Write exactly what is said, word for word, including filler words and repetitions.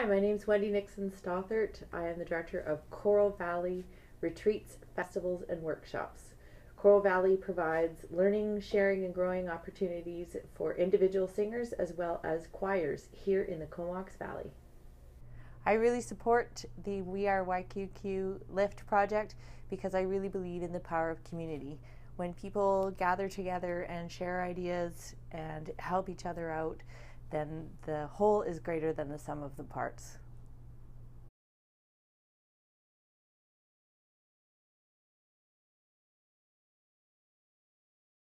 Hi, my name is Wendy Nixon-Stothert. I am the director of Coral Valley Retreats, Festivals, and Workshops. Coral Valley provides learning, sharing, and growing opportunities for individual singers as well as choirs here in the Comox Valley. I really support the We Are Y Q Q Lift project because I really believe in the power of community. When people gather together and share ideas and help each other out, then the whole is greater than the sum of the parts.